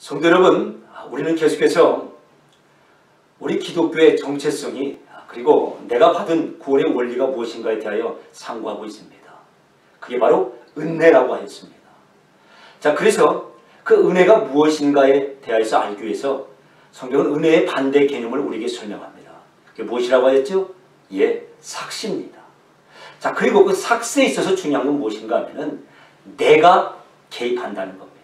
성도 여러분, 우리는 계속해서 우리 기독교의 정체성이 그리고 내가 받은 구원의 원리가 무엇인가에 대하여 상고하고 있습니다. 그게 바로 은혜라고 하였습니다. 자, 그래서 그 은혜가 무엇인가에 대해서 알기 위해서 성경은 은혜의 반대 개념을 우리에게 설명합니다. 그게 무엇이라고 하였죠? 예, 삭시입니다. 자, 그리고 그 삭스에 있어서 중요한 건 무엇인가 하면은 내가 개입한다는 겁니다.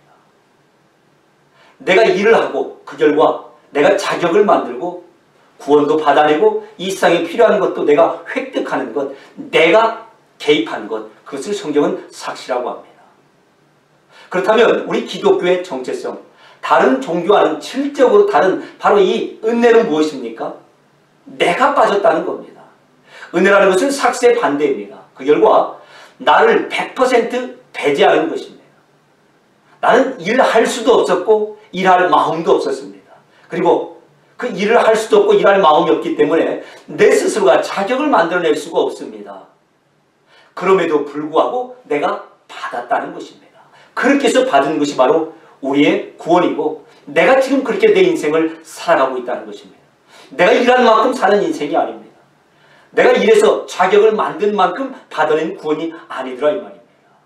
내가 일을 하고 그 결과 내가 자격을 만들고 구원도 받아내고 이 세상에 필요한 것도 내가 획득하는 것, 내가 개입한 것, 그것을 성경은 삭시라고 합니다. 그렇다면 우리 기독교의 정체성, 다른 종교와는 질적으로 다른 바로 이 은혜는 무엇입니까? 내가 빠졌다는 겁니다. 은혜라는 것은 삭스의 반대입니다. 그 결과 나를 100% 배제하는 것입니다. 나는 일할 수도 없었고 일할 마음도 없었습니다. 그리고 그 일을 할 수도 없고 일할 마음이 없기 때문에 내 스스로가 자격을 만들어낼 수가 없습니다. 그럼에도 불구하고 내가 받았다는 것입니다. 그렇게 해서 받은 것이 바로 우리의 구원이고 내가 지금 그렇게 내 인생을 살아가고 있다는 것입니다. 내가 일한 만큼 사는 인생이 아닙니다. 내가 일해서 자격을 만든 만큼 받아낸 구원이 아니더라 이 말입니다.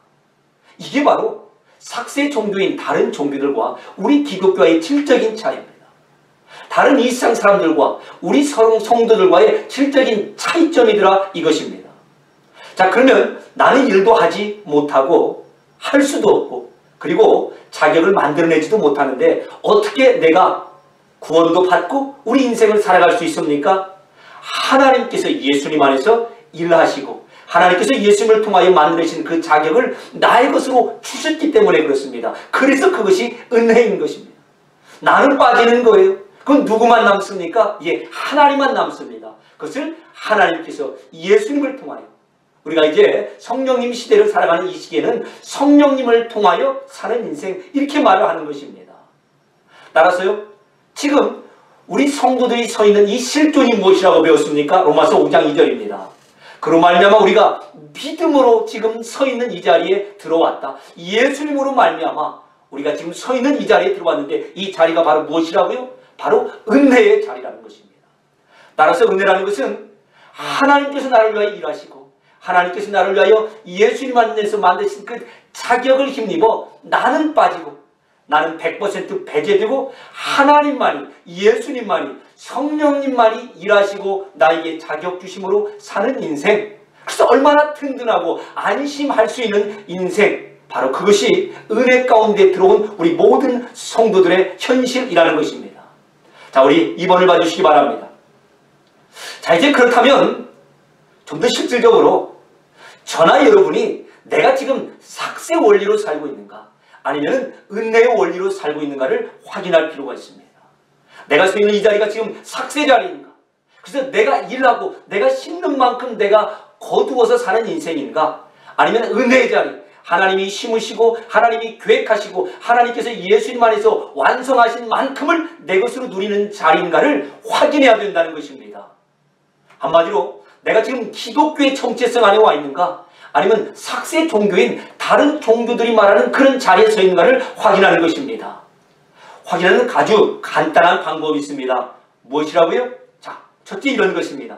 이게 바로 삭세 종교인 다른 종교들과 우리 기독교와의 질적인 차이입니다. 다른 이 세상 사람들과 우리 성도들과의 질적인 차이점이더라 이것입니다. 자, 그러면 나는 일도 하지 못하고 할 수도 없고 그리고 자격을 만들어내지도 못하는데 어떻게 내가 구원도 받고 우리 인생을 살아갈 수 있습니까? 하나님께서 예수님 안에서 일하시고 하나님께서 예수님을 통하여 만드신 그 자격을 나의 것으로 주셨기 때문에 그렇습니다. 그래서 그것이 은혜인 것입니다. 나는 빠지는 거예요. 그건 누구만 남습니까? 예, 하나님만 남습니다. 그것을 하나님께서 예수님을 통하여 우리가 이제 성령님 시대를 살아가는 이 시기에는 성령님을 통하여 사는 인생 이렇게 말을 하는 것입니다. 따라서요, 지금 우리 성도들이 서 있는 이 실존이 무엇이라고 배웠습니까? 로마서 5장 2절입니다. 그로 말미암아 우리가 믿음으로 지금 서 있는 이 자리에 들어왔다. 예수님으로 말미암아 우리가 지금 서 있는 이 자리에 들어왔는데 이 자리가 바로 무엇이라고요? 바로 은혜의 자리라는 것입니다. 따라서 은혜라는 것은 하나님께서 나를 위하여 일하시고 하나님께서 나를 위하여 예수님 안에서 만드신 그 자격을 힘입어 나는 빠지고 나는 100% 배제되고 하나님만이 예수님만이 성령님만이 일하시고 나에게 자격 주심으로 사는 인생, 그래서 얼마나 든든하고 안심할 수 있는 인생, 바로 그것이 은혜 가운데 들어온 우리 모든 성도들의 현실이라는 것입니다. 자, 우리 2번을 봐주시기 바랍니다. 자, 이제 그렇다면 좀 더 실질적으로 저나 여러분이 내가 지금 삭세 원리로 살고 있는가 아니면 은혜의 원리로 살고 있는가를 확인할 필요가 있습니다. 내가 서 있는 이 자리가 지금 삭세 자리인가? 그래서 내가 일하고 내가 심는 만큼 내가 거두어서 사는 인생인가? 아니면 은혜의 자리, 하나님이 심으시고 하나님이 계획하시고 하나님께서 예수님 안에서 완성하신 만큼을 내 것으로 누리는 자리인가를 확인해야 된다는 것입니다. 한마디로 내가 지금 기독교의 정체성 안에 와 있는가? 아니면 삭세 종교인 다른 종교들이 말하는 그런 자리에 서 있는가를 확인하는 것입니다. 확인하는 아주 간단한 방법이 있습니다. 무엇이라고요? 자, 첫째 이런 것입니다.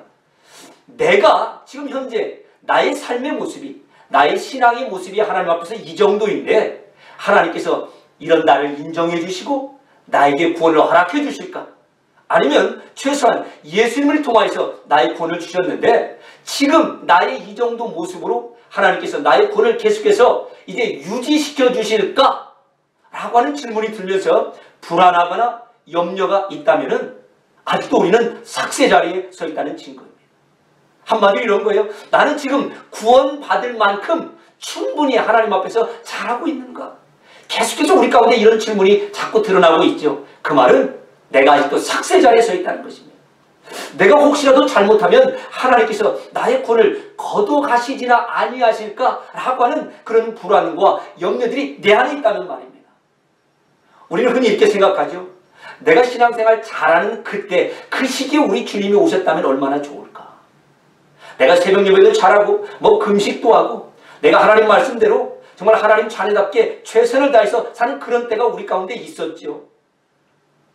내가 지금 현재 나의 삶의 모습이, 나의 신앙의 모습이 하나님 앞에서 이 정도인데 하나님께서 이런 나를 인정해 주시고 나에게 구원을 허락해 주실까? 아니면 최소한 예수님을 통하여서 나의 구원을 주셨는데 지금 나의 이 정도 모습으로 하나님께서 나의 구원을 계속해서 이제 유지시켜 주실까? 라고 하는 질문이 들면서 불안하거나 염려가 있다면 아직도 우리는 삭세 자리에 서 있다는 증거입니다. 한마디로 이런 거예요. 나는 지금 구원받을 만큼 충분히 하나님 앞에서 잘하고 있는가? 계속해서 우리 가운데 이런 질문이 자꾸 드러나고 있죠. 그 말은 내가 아직도 삭세 자리에 서 있다는 것입니다. 내가 혹시라도 잘못하면 하나님께서 나의 구원을 거둬가시지나 아니하실까라고 하는 그런 불안과 염려들이 내 안에 있다는 말입니다. 우리는 흔히 이렇게 생각하죠. 내가 신앙생활 잘하는 그때 그 시기에 우리 주님이 오셨다면 얼마나 좋을까. 내가 새벽 예배도 잘하고 뭐 금식도 하고 내가 하나님 말씀대로 정말 하나님 자녀답게 최선을 다해서 사는 그런 때가 우리 가운데 있었죠.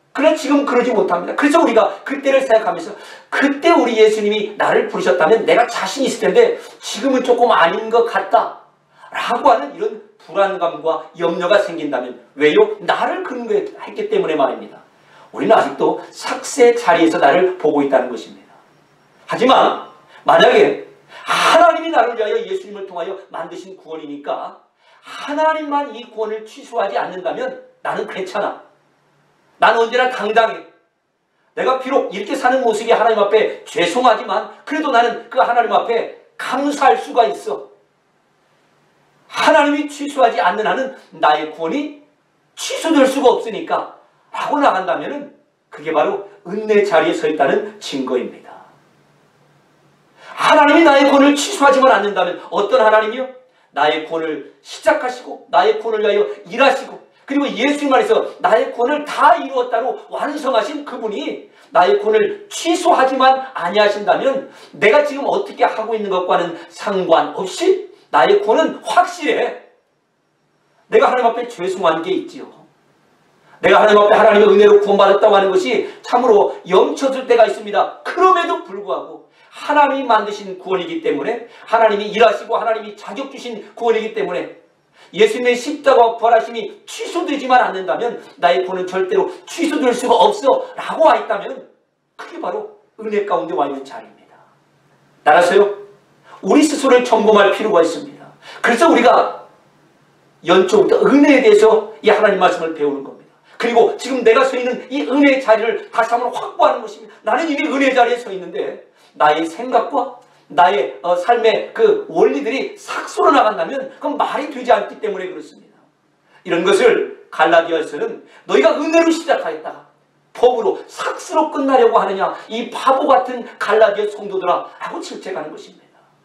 그러나 지금 그러지 못합니다. 그래서 우리가 그때를 생각하면서 그때 우리 예수님이 나를 부르셨다면 내가 자신 있을 텐데 지금은 조금 아닌 것 같다 라고 하는 이런 불안감과 염려가 생긴다면 왜요? 나를 근거했기 때문에 말입니다. 우리는 아직도 삭새 자리에서 나를 보고 있다는 것입니다. 하지만 만약에 하나님이 나를 위하여 예수님을 통하여 만드신 구원이니까 하나님만 이 구원을 취소하지 않는다면 나는 괜찮아. 나는 언제나 당당해. 내가 비록 이렇게 사는 모습이 하나님 앞에 죄송하지만 그래도 나는 그 하나님 앞에 감사할 수가 있어. 하나님이 취소하지 않는 한은 나의 구원이 취소될 수가 없으니까 하고 나간다면 그게 바로 은혜 자리에 서 있다는 증거입니다. 하나님이 나의 구원을 취소하지만 않는다면 어떤 하나님이요? 나의 구원을 시작하시고 나의 구원을 위하여 일하시고 그리고 예수님 안에서 나의 구원을 다 이루었다로 완성하신 그분이 나의 구원을 취소하지만 아니하신다면 내가 지금 어떻게 하고 있는 것과는 상관없이 나의 구원은 확실해. 내가 하나님 앞에 죄송한 게 있지요. 내가 하나님 앞에 하나님의 은혜로 구원받았다고 하는 것이 참으로 영쳤을 때가 있습니다. 그럼에도 불구하고 하나님이 만드신 구원이기 때문에 하나님이 일하시고 하나님이 자격 주신 구원이기 때문에 예수님의 십자가와 부활하심이 취소되지만 않는다면 나의 구원은 절대로 취소될 수가 없어 라고 와 있다면 그게 바로 은혜 가운데 와 있는 자리입니다. 따라서요 우리 스스로를 점검할 필요가 있습니다. 그래서 우리가 연초부터 은혜에 대해서 이 하나님 말씀을 배우는 겁니다. 그리고 지금 내가 서 있는 이 은혜의 자리를 다시 한번 확보하는 것입니다. 나는 이미 은혜의 자리에 서 있는데 나의 생각과 나의 삶의 그 원리들이 삭소로 나간다면 그건 말이 되지 않기 때문에 그렇습니다. 이런 것을 갈라디아서는 너희가 은혜로 시작하였다가 법으로 삭스로 끝나려고 하느냐 이 바보 같은 갈라디아 성도들아 라고 질책하는 것입니다.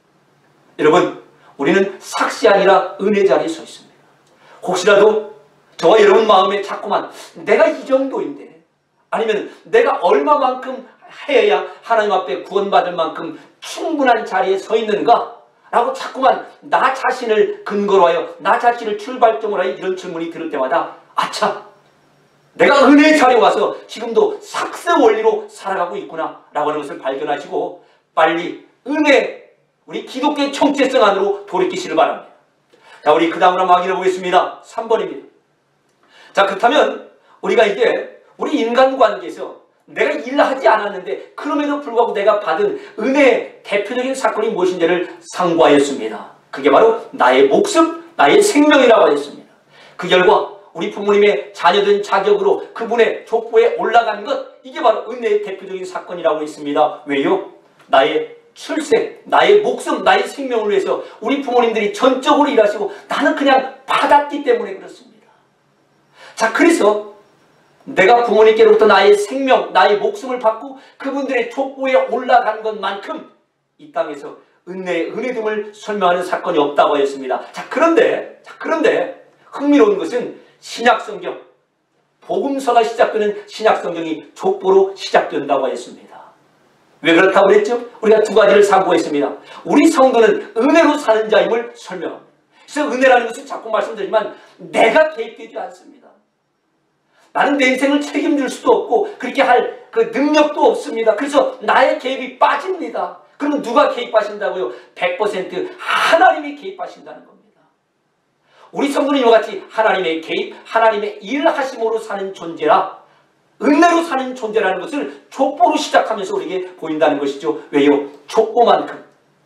여러분 우리는 삭시 아니라 은혜 자리에 서 있습니다. 혹시라도 저와 여러분 마음에 자꾸만 내가 이 정도인데 아니면 내가 얼마만큼 해야 하나님 앞에 구원받을 만큼 충분한 자리에 서 있는가 라고 자꾸만 나 자신을 근거로 하여 나 자신을 출발점으로 하여 이런 질문이 들을 때마다 아차 내가 은혜의 자리에 와서 지금도 삭새 원리로 살아가고 있구나 라고 하는 것을 발견하시고 빨리 은혜 우리 기독교의 정체성 안으로 돌이키시를 바랍니다. 자 우리 그 다음으로 한번 확인해 보겠습니다. 3번입니다. 자 그렇다면 우리가 이제 우리 인간관계에서 내가 일을 하지 않았는데 그럼에도 불구하고 내가 받은 은혜의 대표적인 사건이 무엇인지를 상고하였습니다. 그게 바로 나의 목숨, 나의 생명이라고 하였습니다. 그 결과 우리 부모님의 자녀된 자격으로 그분의 족보에 올라간 것 이게 바로 은혜의 대표적인 사건이라고 했습니다. 왜요? 나의 출생, 나의 목숨, 나의 생명을 위해서 우리 부모님들이 전적으로 일하시고 나는 그냥 받았기 때문에 그렇습니다. 자 그래서 내가 부모님께로부터 나의 생명, 나의 목숨을 받고 그분들의 족보에 올라간 것만큼 이 땅에서 은혜됨을 설명하는 사건이 없다고 했습니다. 자 그런데 흥미로운 것은 신약성경, 복음서가 시작되는 신약성경이 족보로 시작된다고 했습니다. 왜 그렇다고 그랬죠? 우리가 두 가지를 상고했습니다. 우리 성도는 은혜로 사는 자임을 설명합니다. 그래서 은혜라는 것은 자꾸 말씀드리지만 내가 개입되지 않습니다. 나는 내 인생을 책임질 수도 없고 그렇게 할 그 능력도 없습니다. 그래서 나의 개입이 빠집니다. 그러면 누가 개입하신다고요? 100% 하나님이 개입하신다는 겁니다. 우리 성도는 이와 같이 하나님의 개입, 하나님의 일하심으로 사는 존재라 은혜로 사는 존재라는 것을 족보로 시작하면서 우리에게 보인다는 것이죠. 왜요? 족보만큼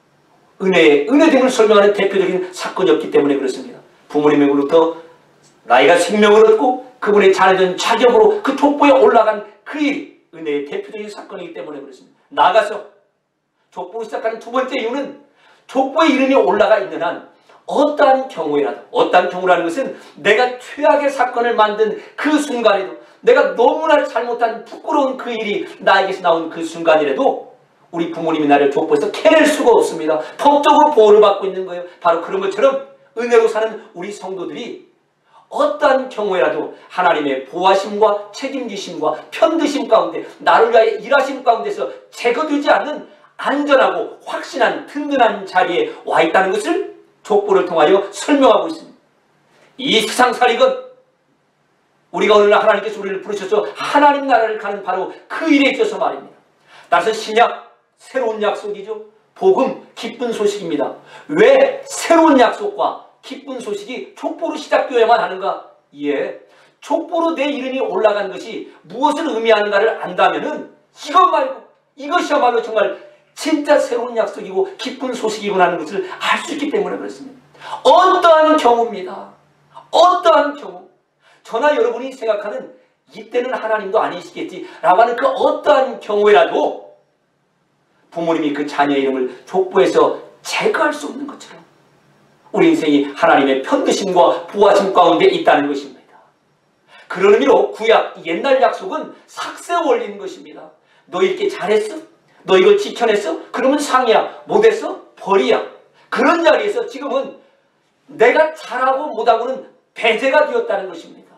은혜됨을 설명하는 대표적인 사건이었기 때문에 그렇습니다. 부모님으로부터 나이가 생명을 얻고 그분의 자녀된 자격으로 그 족보에 올라간 그 일이 은혜의 대표적인 사건이기 때문에 그렇습니다. 나아가서 족보로 시작하는 두 번째 이유는 족보에 이름이 올라가 있는 한 어떠한 경우에라도 어떠한 경우라는 것은 내가 최악의 사건을 만든 그 순간에도 내가 너무나 잘못한 부끄러운 그 일이 나에게서 나온 그 순간이라도 우리 부모님이 나를 족보에서 캐낼 수가 없습니다. 법적으로 보호를 받고 있는 거예요. 바로 그런 것처럼 은혜로 사는 우리 성도들이 어떠한 경우에라도 하나님의 보호하심과 책임지심과 편드심 가운데 나를 위하여 일하심 가운데서 제거되지 않는 안전하고 확신한 든든한 자리에 와 있다는 것을 족보를 통하여 설명하고 있습니다. 이 세상살이건 우리가 오늘날 하나님께서 우리를 부르셔서 하나님 나라를 가는 바로 그 일에 있어서 말입니다. 따라서 신약, 새로운 약속이죠. 복음, 기쁜 소식입니다. 왜 새로운 약속과 기쁜 소식이 족보로 시작되어야만 하는가? 예, 족보로 내 이름이 올라간 것이 무엇을 의미하는가를 안다면은 이것 말고 이것이야말로 정말 진짜 새로운 약속이고 기쁜 소식이구나 하는 것을 알 수 있기 때문에 그렇습니다. 어떠한 경우입니다. 어떠한 경우, 저나 여러분이 생각하는 이때는 하나님도 아니시겠지라고 하는 그 어떠한 경우에라도 부모님이 그 자녀 이름을 족보에서 제거할 수 없는 것처럼 우리 인생이 하나님의 편드심과 보호하심 가운데 있다는 것입니다. 그런 의미로 구약 옛날 약속은 삭새 원리인 것입니다. 너 이렇게 잘했어? 너 이걸 지켜냈어? 그러면 상이야. 못했어? 벌이야. 그런 자리에서 지금은 내가 잘하고 못하고는 배제가 되었다는 것입니다.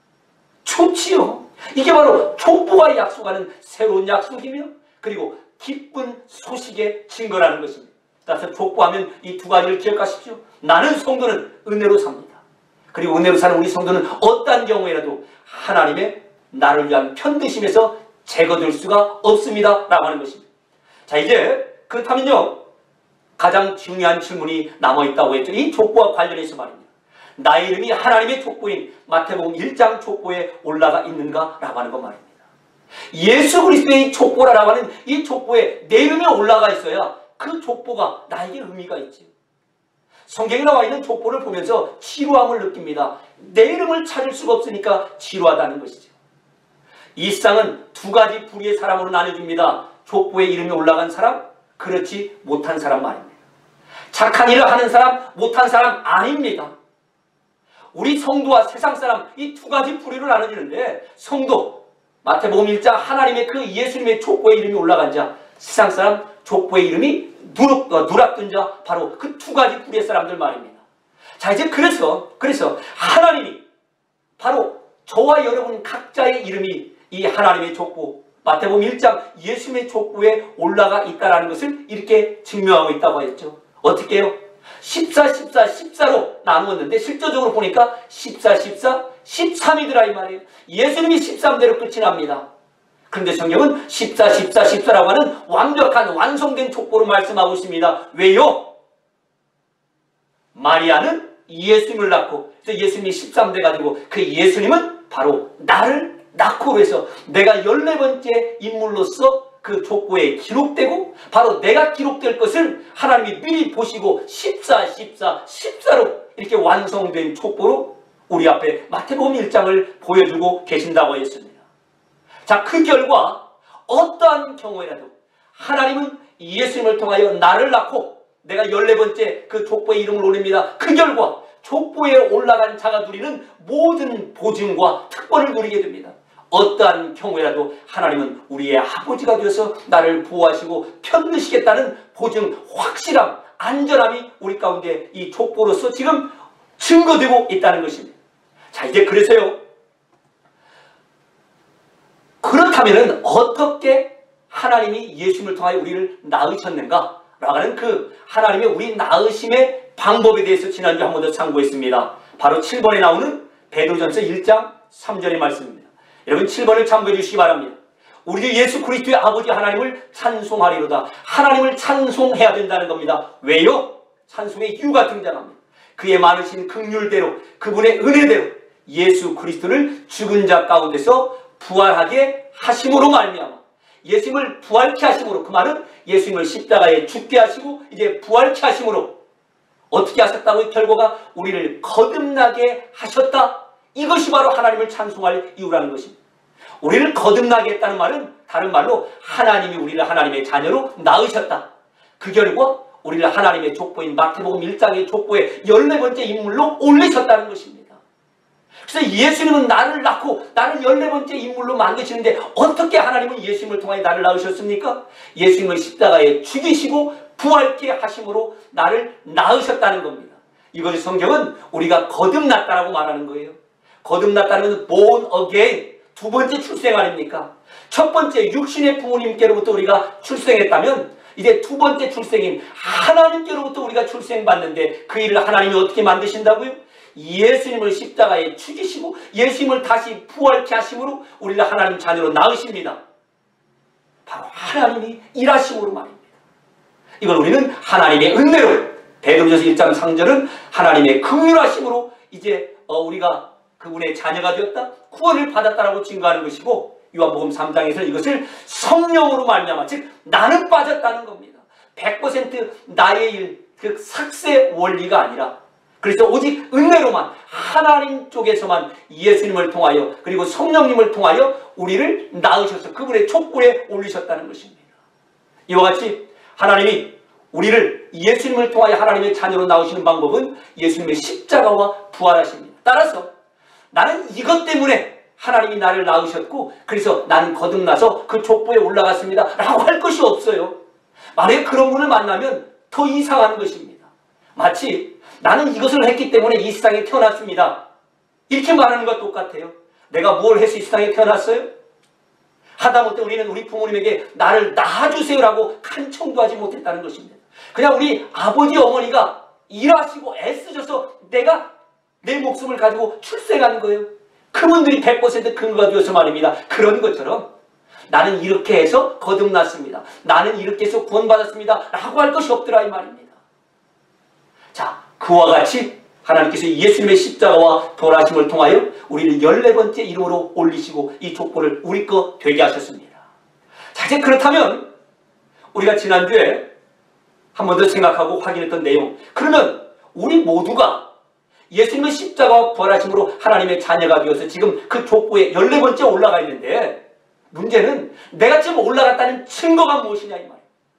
좋지요. 이게 바로 족보와 약속하는 새로운 약속이며 그리고 기쁜 소식의 증거라는 것입니다. 따라서 족보하면 이 두 가지를 기억하십시오. 나는 성도는 은혜로 삽니다. 그리고 은혜로 사는 우리 성도는 어떠한 경우에라도 하나님의 나를 위한 편드심에서 제거될 수가 없습니다 라고 하는 것입니다. 자, 이제 그렇다면요, 가장 중요한 질문이 남아있다고 했죠. 이 족보와 관련해서 말입니다. 나의 이름이 하나님의 족보인 마태복음 1장 족보에 올라가 있는가 라고 하는 것 말입니다. 예수 그리스도의 족보라고 하는 이 족보에 내 이름이 올라가 있어야 그 족보가 나에게 의미가 있지. 성경에 나와 있는 족보를 보면서 지루함을 느낍니다. 내 이름을 찾을 수가 없으니까 지루하다는 것이죠. 이 세상은 두 가지 부류의 사람으로 나눠줍니다. 족보에 이름이 올라간 사람, 그렇지 못한 사람 말입니다. 착한 일을 하는 사람, 못한 사람 아닙니다. 우리 성도와 세상 사람 이 두 가지 부류로 나눠지는데, 성도 마태복음 1장 하나님의 그 예수님의 족보에 이름이 올라간 자, 세상 사람 족보에 이름이 누락된 자, 바로 그 두 가지 부류의 사람들 말입니다. 자, 이제 그래서 하나님이 바로 저와 여러분 각자의 이름이 이 하나님의 족보, 마태복음 1장 예수님의 족보에 올라가 있다는 것을 이렇게 증명하고 있다고 했죠. 어떻게 해요? 14, 14, 14로 나누었는데 실제적으로 보니까 14, 14, 13이더라 이 말이에요. 예수님이 13대로 끝이 납니다. 그런데 성경은 14, 14, 14라고 하는 완벽한 완성된 족보로 말씀하고 있습니다. 왜요? 마리아는 예수님을 낳고, 그래서 예수님이 13대 가지고 그 예수님은 바로 나를 낳고, 그래서 내가 14번째 인물로서 그 족보에 기록되고 바로 내가 기록될 것을 하나님이 미리 보시고 14, 14, 14로 이렇게 완성된 족보로 우리 앞에 마태복음 1장을 보여주고 계신다고 했습니다. 자, 그 결과 어떠한 경우에라도 하나님은 예수님을 통하여 나를 낳고 내가 14번째 그 족보에 이름을 올립니다. 그 결과 족보에 올라간 자가 누리는 모든 보증과 특권을 누리게 됩니다. 어떠한 경우에라도 하나님은 우리의 아버지가 되어서 나를 보호하시고 편드시겠다는 보증, 확실함, 안전함이 우리 가운데 이 족보로서 지금 증거되고 있다는 것입니다. 자, 이제 그래서요, 그렇다면 어떻게 하나님이 예수님을 통하여 우리를 낳으셨는가? 라고 하는 그 하나님의 우리 낳으심의 방법에 대해서 지난주에 한 번 더 참고했습니다. 바로 7번에 나오는 베드로전서 1장 3절의 말씀입니다. 여러분 7번을 참고해 주시기 바랍니다. 우리 예수 그리스도의 아버지 하나님을 찬송하리로다. 하나님을 찬송해야 된다는 겁니다. 왜요? 찬송의 이유가 등장합니다. 그의 많으신 긍휼대로, 그분의 은혜대로 예수 그리스도를 죽은 자 가운데서 부활하게 하심으로 말미암아, 예수님을 부활케 하심으로, 그 말은 예수님을 십자가에 죽게 하시고 이제 부활케 하심으로 어떻게 하셨다고? 결과가 우리를 거듭나게 하셨다. 이것이 바로 하나님을 찬송할 이유라는 것입니다. 우리를 거듭나게 했다는 말은 다른 말로 하나님이 우리를 하나님의 자녀로 낳으셨다. 그 결과 우리를 하나님의 족보인 마태복음 1장의 족보에 14번째 인물로 올리셨다는 것입니다. 그래서 예수님은 나를 낳고 나를 14번째 인물로 만드시는데 어떻게 하나님은 예수님을 통하여 나를 낳으셨습니까? 예수님을 십자가에 죽이시고 부활케 하심으로 나를 낳으셨다는 겁니다. 이것이 성경은 우리가 거듭났다라고 말하는 거예요. 거듭났다는 것은 born again, 두 번째 출생 아닙니까? 첫 번째 육신의 부모님께로부터 우리가 출생했다면 이제 두 번째 출생인 하나님께로부터 우리가 출생받는데 그 일을 하나님이 어떻게 만드신다고요? 예수님을 십자가에 죽이시고 예수님을 다시 부활케 하심으로 우리를 하나님 자녀로 낳으십니다. 바로 하나님이 일하심으로 말입니다. 이걸 우리는 하나님의 은혜로, 베드로전서 1장 3절은 하나님의 긍휼하심으로 이제 우리가 그분의 자녀가 되었다, 구원을 받았다라고 증거하는 것이고, 요한복음 3장에서 이것을 성령으로 말미암아, 즉 나는 빠졌다는 겁니다. 100% 나의 일, 그 삭세 원리가 아니라, 그래서 오직 은혜로만, 하나님 쪽에서만 예수님을 통하여 그리고 성령님을 통하여 우리를 낳으셔서 그분의 촉구에 올리셨다는 것입니다. 이와 같이 하나님이 우리를 예수님을 통하여 하나님의 자녀로 낳으시는 방법은 예수님의 십자가와 부활하십니다. 따라서 나는 이것 때문에 하나님이 나를 낳으셨고 그래서 나는 거듭나서 그 족보에 올라갔습니다 라고 할 것이 없어요. 만약에 그런 분을 만나면 더 이상한 것입니다. 마치 나는 이것을 했기 때문에 이 세상에 태어났습니다, 이렇게 말하는 것과 똑같아요. 내가 뭘 해서 이 세상에 태어났어요? 하다못해 우리는 우리 부모님에게 나를 낳아주세요라고 간청도 하지 못했다는 것입니다. 그냥 우리 아버지 어머니가 일하시고 애쓰셔서 내가 내 목숨을 가지고 출생한 거예요. 그분들이 100% 근거가 되어서 말입니다. 그런 것처럼 나는 이렇게 해서 거듭났습니다, 나는 이렇게 해서 구원받았습니다 라고 할 것이 없더라 이 말입니다. 자, 그와 같이 하나님께서 예수님의 십자가와 부활하심을 통하여 우리를 14번째 이름으로 올리시고 이 족보를 우리 거 되게 하셨습니다. 자, 이제 그렇다면 우리가 지난주에 한 번 더 생각하고 확인했던 내용, 그러면 우리 모두가 예수님의 십자가와 부활하심으로 하나님의 자녀가 되어서 지금 그 족보에 14번째 올라가 있는데, 문제는 내가 지금 올라갔다는 증거가 무엇이냐 이 말이에요.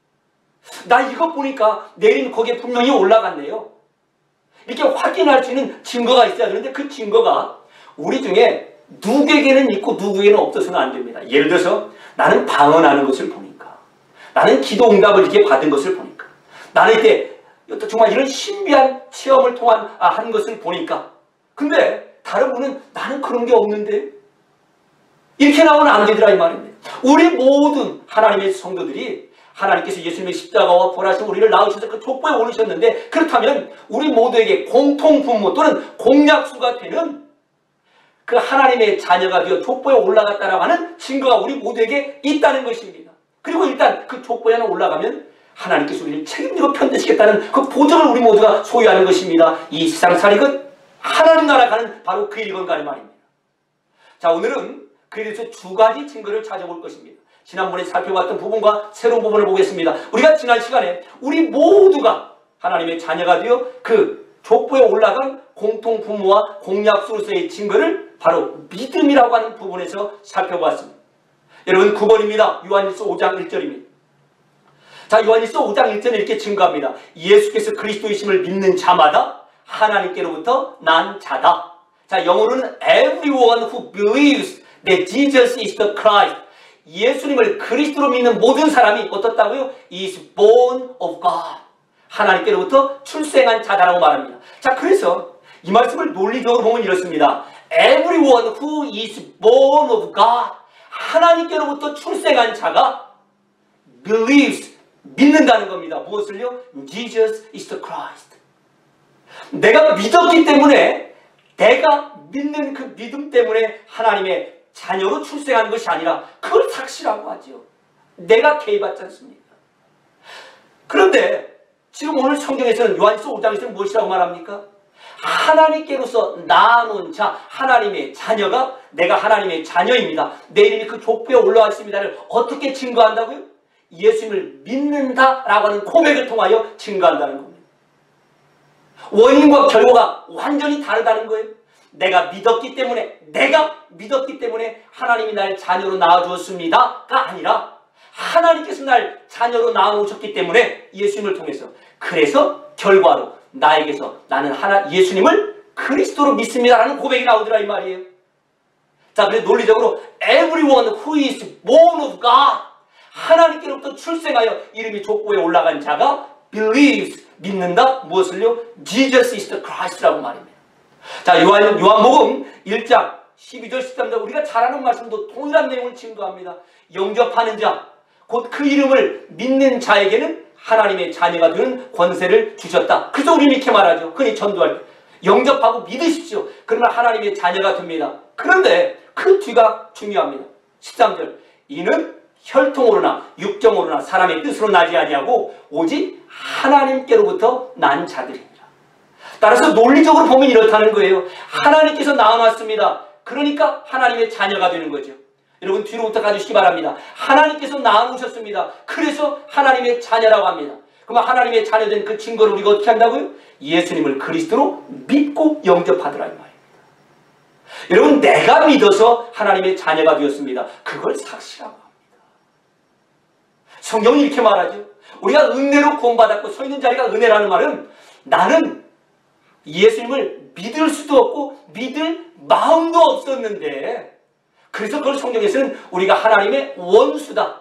나 이것 보니까 내일은 거기에 분명히 올라갔네요, 이렇게 확인할 수 있는 증거가 있어야 되는데 그 증거가 우리 중에 누구에게는 있고 누구에게는 없어서는 안 됩니다. 예를 들어서 나는 방언하는 것을 보니까, 나는 기도 응답을 이렇게 받은 것을 보니까, 나는 이때 정말 이런 신비한 체험을 한 것을 보니까, 근데 다른 분은 나는 그런 게 없는데, 이렇게 나오면 안 되더라 이 말입니다. 우리 모든 하나님의 성도들이 하나님께서 예수님의 십자가와 부활하신 우리를 낳으셔서 그 족보에 올리셨는데, 그렇다면 우리 모두에게 공통분모 또는 공약수가 되는 그 하나님의 자녀가 되어 족보에 올라갔다라고 하는 증거가 우리 모두에게 있다는 것입니다. 그리고 일단 그 족보에 하나 올라가면 하나님께서 우리를 책임지고 편대시겠다는 그 보증을 우리 모두가 소유하는 것입니다. 이 세상 살이건 하나님 나라 가는 바로 그 일건 가는 말입니다. 자, 오늘은 그래서 두 가지 증거를 찾아볼 것입니다. 지난번에 살펴봤던 부분과 새로운 부분을 보겠습니다. 우리가 지난 시간에 우리 모두가 하나님의 자녀가 되어 그 족보에 올라간 공통부모와 공약수로서의 증거를 바로 믿음이라고 하는 부분에서 살펴봤습니다. 여러분 9번입니다. 요한일서 5장 1절입니다. 자, 요한일서 5장 1절에 이렇게 증거합니다. 예수께서 그리스도이심을 믿는 자마다 하나님께로부터 난 자다. 자, 영어로는 everyone who believes that Jesus is the Christ. 예수님을 그리스도로 믿는 모든 사람이 어떻다고요? is born of God. 하나님께로부터 출생한 자다라고 말합니다. 자, 그래서 이 말씀을 논리적으로 보면 이렇습니다. Everyone who is born of God. 하나님께로부터 출생한 자가 believes, 믿는다는 겁니다. 무엇을요? Jesus is the Christ. 내가 믿었기 때문에, 내가 믿는 그 믿음 때문에 하나님의 자녀로 출생한 것이 아니라 그걸 삭시라고 하죠. 내가 개입하지 않습니까? 그런데 지금 오늘 성경에서는 요한일서 5장에서는 무엇이라고 말합니까? 하나님께로서 낳아놓은 자, 하나님의 자녀가 내가 하나님의 자녀입니다, 내 이름이 그 족보에 올라와 있습니다를 어떻게 증거한다고요? 예수님을 믿는다라고 하는 고백을 통하여 증거한다는 겁니다. 원인과 결과가 완전히 다르다는 거예요. 내가 믿었기 때문에 하나님이 날 자녀로 낳아주었습니다가 아니라 하나님께서 날 자녀로 낳아놓으셨기 때문에 예수님을 통해서, 그래서 결과로 나에게서 나는 예수님을 그리스도로 믿습니다라는 고백이 나오더라 이 말이에요. 자, 그래서 논리적으로 everyone who is born of God, 하나님께로부터 출생하여 이름이 족보에 올라간 자가 believes, 믿는다. 무엇을요? Jesus is the Christ라고 말입니다. 자, 요한복음 1장 12절 13절 우리가 잘 아는 말씀도 동일한 내용을 증거합니다. 영접하는 자, 곧 그 이름을 믿는 자에게는 하나님의 자녀가 되는 권세를 주셨다. 그래서 우리는 이렇게 말하죠. 흔히 전도할 때 영접하고 믿으십시오. 그러면 하나님의 자녀가 됩니다. 그런데 그 뒤가 중요합니다. 13절 이는 혈통으로나 육정으로나 사람의 뜻으로 나지 아니하고 오직 하나님께로부터 난 자들입니다. 따라서 논리적으로 보면 이렇다는 거예요. 하나님께서 낳아놨습니다. 그러니까 하나님의 자녀가 되는 거죠. 여러분 뒤로부터 가주시기 바랍니다. 하나님께서 낳아놓으셨습니다. 그래서 하나님의 자녀라고 합니다. 그러면 하나님의 자녀된 그 증거를 우리가 어떻게 한다고요? 예수님을 그리스도로 믿고 영접하더라 이 말입니다. 여러분 내가 믿어서 하나님의 자녀가 되었습니다. 그걸 삭시라고 합니다. 성경은 이렇게 말하죠. 우리가 은혜로 구원받았고 서 있는 자리가 은혜라는 말은 나는 예수님을 믿을 수도 없고 믿을 마음도 없었는데 그래서 그걸 성경에서는 우리가 하나님의 원수다.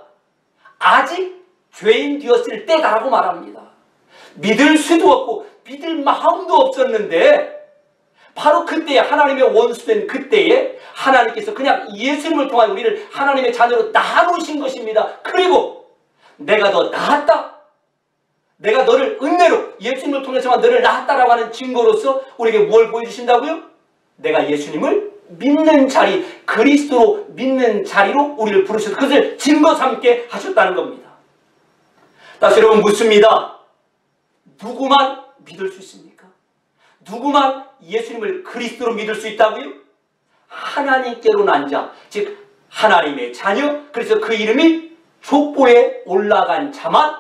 아직 죄인 되었을 때다라고 말합니다. 믿을 수도 없고 믿을 마음도 없었는데 바로 그때에 하나님의 원수된 그때에 하나님께서 그냥 예수님을 통하여 우리를 하나님의 자녀로 낳아놓으신 것입니다. 그리고 내가 더 나았다. 내가 너를 은혜로 예수님을 통해서만 너를 낳았다라고 하는 증거로서 우리에게 뭘 보여주신다고요? 내가 예수님을 믿는 자리, 그리스도로 믿는 자리로 우리를 부르셔서 그것을 증거 삼게 하셨다는 겁니다. 다시 여러분 묻습니다. 누구만 믿을 수 있습니까? 누구만 예수님을 그리스도로 믿을 수 있다고요? 하나님께로 난 자, 즉 하나님의 자녀, 그래서 그 이름이 족보에 올라간 자만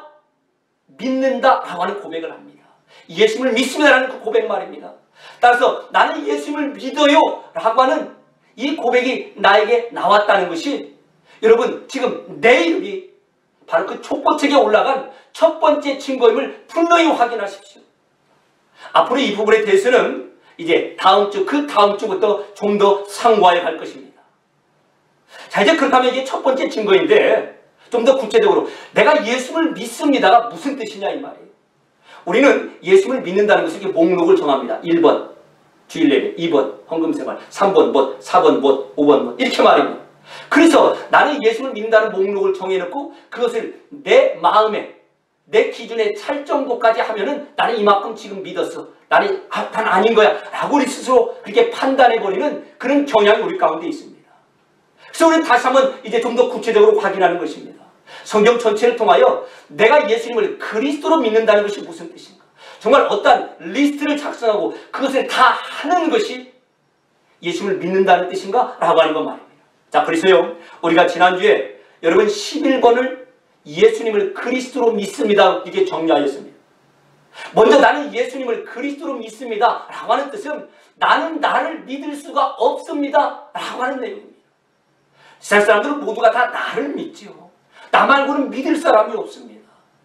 믿는다라고 하는 고백을 합니다. 예수님을 믿습니다라는 그 고백 말입니다. 따라서 나는 예수님을 믿어요 라고 하는 이 고백이 나에게 나왔다는 것이 여러분 지금 내 이름이 바로 그 족보책에 올라간 첫 번째 증거임을 분명히 확인하십시오. 앞으로 이 부분에 대해서는 이제 다음 주, 그 다음 주부터 좀 더 상고하여 갈 것입니다. 자, 이제 그렇다면 이게 첫 번째 증거인데 좀 더 구체적으로 내가 예수를 믿습니다가 무슨 뜻이냐 이 말이에요. 우리는 예수를 믿는다는 것을 이렇게 목록을 정합니다. 1번 주일 예배, 2번 헌금생활, 3번 못, 4번 못, 5번 못 이렇게 말입니다. 그래서 나는 예수를 믿는다는 목록을 정해놓고 그것을 내 마음에 내 기준에 찰 정도까지 하면은 나는 이만큼 지금 믿었어. 나는 난 아닌 거야 라고 우리 스스로 그렇게 판단해버리는 그런 경향이 우리 가운데 있습니다. 그래서 우리는 다시 한번 이제 좀 더 구체적으로 확인하는 것입니다. 성경 전체를 통하여 내가 예수님을 그리스도로 믿는다는 것이 무슨 뜻인가? 정말 어떤 리스트를 작성하고 그것을 다 하는 것이 예수님을 믿는다는 뜻인가? 라고 하는 것 말입니다. 자, 그래서요 우리가 지난주에 여러분 11번을 예수님을 그리스도로 믿습니다 이렇게 정리하였습니다. 먼저 나는 예수님을 그리스도로 믿습니다 라고 하는 뜻은 나는 나를 믿을 수가 없습니다 라고 하는 내용입니다. 세상 사람들은 모두가 다 나를 믿지요. 나 말고는 믿을 사람이 없습니다.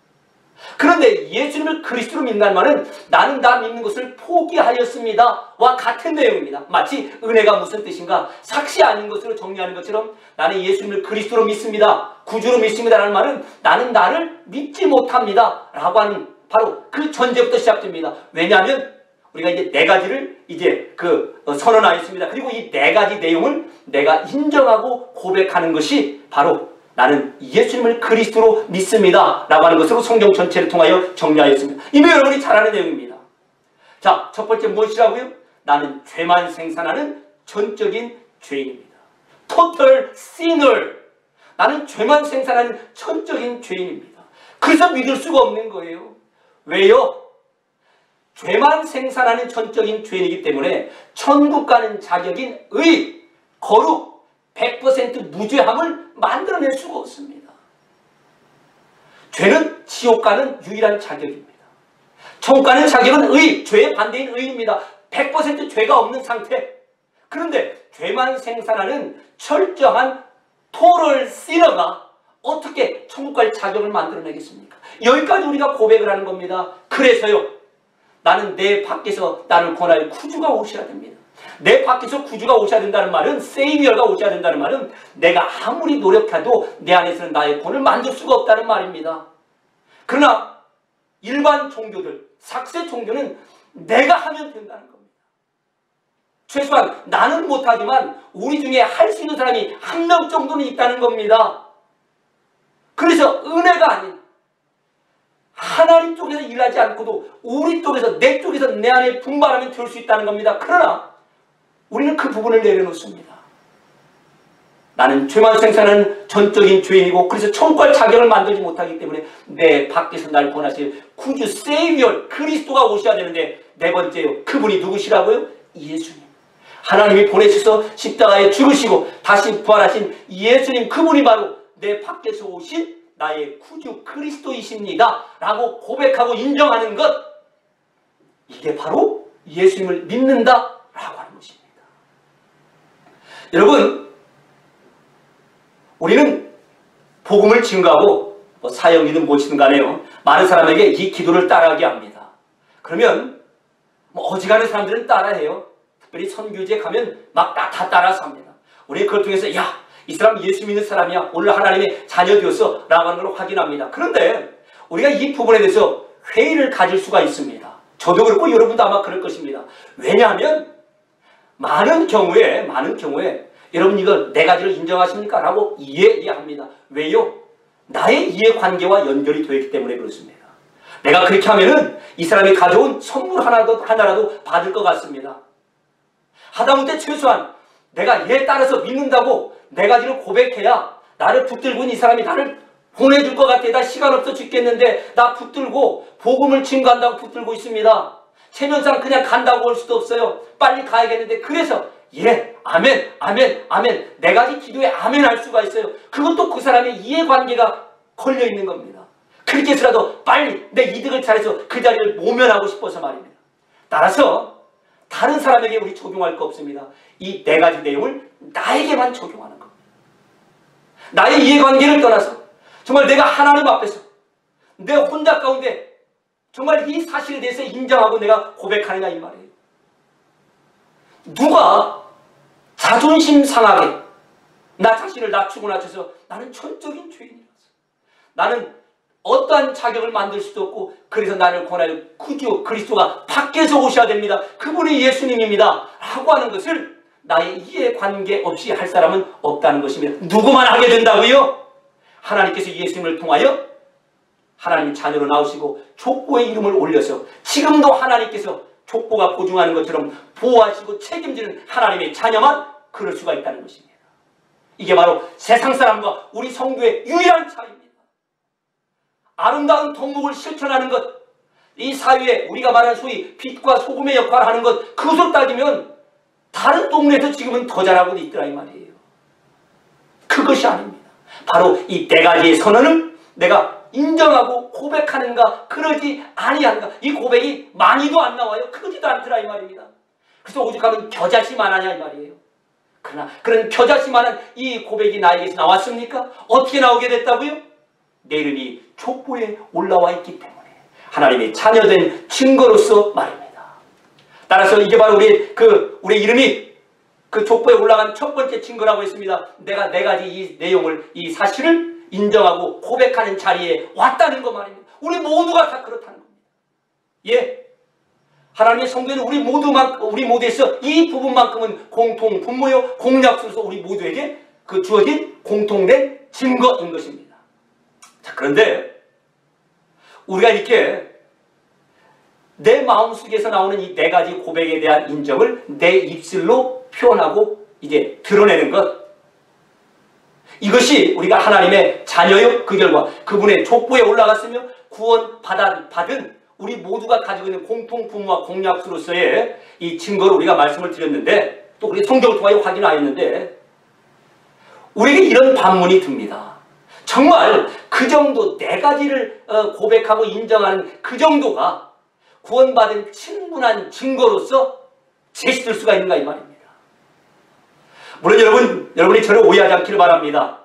그런데 예수님을 그리스도로 믿는다는 말은 나는 나 믿는 것을 포기하였습니다 와 같은 내용입니다. 마치 은혜가 무슨 뜻인가 삭시 아닌 것으로 정리하는 것처럼 나는 예수님을 그리스도로 믿습니다, 구주로 믿습니다 라는 말은 나는 나를 믿지 못합니다 라고 하는 바로 그 전제부터 시작됩니다. 왜냐하면 우리가 이제 네 가지를 이제 선언하였습니다. 그리고 이 네 가지 내용을 내가 인정하고 고백하는 것이 바로 나는 예수님을 그리스도로 믿습니다 라고 하는 것으로 성경 전체를 통하여 정리하였습니다. 이미 여러분이 잘 아는 내용입니다. 자, 첫 번째 무엇이라고요? 나는 죄만 생산하는 전적인 죄인입니다. Total sinner. 나는 죄만 생산하는 전적인 죄인입니다. 그래서 믿을 수가 없는 거예요. 왜요? 죄만 생산하는 전적인 죄인이기 때문에 천국 가는 자격인 의, 거룩, 100% 무죄함을 만들어낼 수가 없습니다. 죄는 지옥 가는 유일한 자격입니다. 천국 가는 자격은 의, 죄의 반대인 의입니다. 100% 죄가 없는 상태. 그런데 죄만 생산하는 철저한 토럴 시너가 어떻게 천국 갈 자격을 만들어내겠습니까? 여기까지 우리가 고백을 하는 겁니다. 그래서요 나는 내 밖에서 나를 권할 구주가 오셔야 됩니다. 내 밖에서 구주가 오셔야 된다는 말은 세이비어가 오셔야 된다는 말은 내가 아무리 노력해도 내 안에서는 나의 권을 만들 수가 없다는 말입니다. 그러나 일반 종교들, 삭세 종교는 내가 하면 된다는 겁니다. 최소한 나는 못하지만 우리 중에 할 수 있는 사람이 한 명 정도는 있다는 겁니다. 그래서 은혜가 아닌 하나님 쪽에서 일하지 않고도 우리 쪽에서, 내 쪽에서 내 안에 분발하면 될 수 있다는 겁니다. 그러나 우리는 그 부분을 내려놓습니다. 나는 죄만 생산하는 전적인 죄인이고 그래서 천국 갈 자격을 만들지 못하기 때문에 내 밖에서 날 구원하실 구주 세이비어 그리스도가 오셔야 되는데, 네 번째요. 그분이 누구시라고요? 예수님. 하나님이 보내셔서 십자가에 죽으시고 다시 부활하신 예수님, 그분이 바로 내 밖에서 오신 나의 구주 그리스도이십니다 라고 고백하고 인정하는 것, 이게 바로 예수님을 믿는다 라고 하는 것입니다. 여러분, 우리는 복음을 증거하고 사역이든 무엇이든 간에요, 많은 사람에게 이 기도를 따라하게 합니다. 그러면 어지간한 사람들은 따라해요. 특별히 선교지에 가면 막 다 따라서 합니다. 우리 그걸 통해서 야, 이 사람 예수 믿는 사람이야, 오늘 하나님의 자녀 되었어 라고 하는 걸 확인합니다. 그런데 우리가 이 부분에 대해서 회의를 가질 수가 있습니다. 저도 그렇고 여러분도 아마 그럴 것입니다. 왜냐하면 많은 경우에 여러분 이거 네 가지를 인정하십니까? 라고 이해합니다. 왜요? 나의 이해관계와 연결이 되었기 때문에 그렇습니다. 내가 그렇게 하면은 이 사람이 가져온 선물 하나라도 받을 것 같습니다. 하다못해 최소한 내가 얘에 따라서 믿는다고 네 가지를 고백해야 나를 붙들고 이 사람이 나를 보내줄 것 같아. 나 시간 없어 죽겠는데 나 붙들고 복음을 증거한다고 붙들고 있습니다. 체면상 그냥 간다고 올 수도 없어요. 빨리 가야겠는데, 그래서 예, 아멘, 아멘, 아멘, 네 가지 기도에 아멘 할 수가 있어요. 그것도 그 사람의 이해관계가 걸려있는 겁니다. 그렇게 해서라도 빨리 내 이득을 잘해서 그 자리를 모면하고 싶어서 말입니다. 따라서 다른 사람에게 우리 적용할 거 없습니다. 이 네 가지 내용을 나에게만 적용하는 겁니다. 나의 이해관계를 떠나서 정말 내가 하나님 앞에서 내 혼자 가운데 정말 이 사실에 대해서 인정하고 내가 고백하느냐 이 말이에요. 누가 자존심 상하게 나 자신을 낮추고 낮춰서 나는 천적인 죄인이라서, 나는 어떠한 자격을 만들 수도 없고 그래서 나를 권할 구주 그리스도가 밖에서 오셔야 됩니다, 그분이 예수님입니다 라고 하는 것을 나의 이해관계 없이 할 사람은 없다는 것입니다. 누구만 하게 된다고요? 하나님께서 예수님을 통하여 하나님 자녀로 나오시고 족보의 이름을 올려서 지금도 하나님께서 족보가 보증하는 것처럼 보호하시고 책임지는 하나님의 자녀만 그럴 수가 있다는 것입니다. 이게 바로 세상 사람과 우리 성도의 유일한 차이입니다. 아름다운 덕목을 실천하는 것, 이 사회에 우리가 말하는 소위 빛과 소금의 역할을 하는 것, 그것을 따지면 다른 동네에서 지금은 더 잘하고 있더라 이 말이에요. 그것이 아닙니다. 바로 이 네 가지의 선언을 내가 인정하고 고백하는가 그러지 아니하는가, 이 고백이 많이도 안 나와요. 크지도 않더라 이 말입니다. 그래서 오죽하면 겨자씨만 하냐 이 말이에요. 그러나 그런 겨자씨만한 이 고백이 나에게서 나왔습니까? 어떻게 나오게 됐다고요? 내 이름이 족보에 올라와 있기 때문에 하나님의 자녀된 증거로서 말입니다. 따라서 이게 바로 우리 이름이 그 족보에 올라간 첫 번째 증거라고 했습니다. 내가 네 가지 이 내용을, 이 사실을 인정하고 고백하는 자리에 왔다는 것 말입니다. 우리 모두가 다 그렇다는 겁니다. 예, 하나님의 성도는 우리 모두에서 이 부분만큼은 공통 분모요 공약수로서 우리 모두에게 그 주어진 공통된 증거인 것입니다. 자, 그런데 우리가 이렇게 내 마음속에서 나오는 이 네 가지 고백에 대한 인정을 내 입술로 표현하고 이제 드러내는 것, 이것이 우리가 하나님의 자녀요, 그 결과 그분의 족보에 올라갔으며 구원 받은 우리 모두가 가지고 있는 공통 분모와 공약수로서의 이 증거를 우리가 말씀을 드렸는데, 또 우리 성경을 통하여 확인하였는데, 우리에게 이런 반문이 듭니다. 정말 그 정도 네 가지를 고백하고 인정하는 그 정도가 구원받은 충분한 증거로서 제시될 수가 있는가 이 말입니다. 물론 여러분이 저를 오해하지 않기를 바랍니다.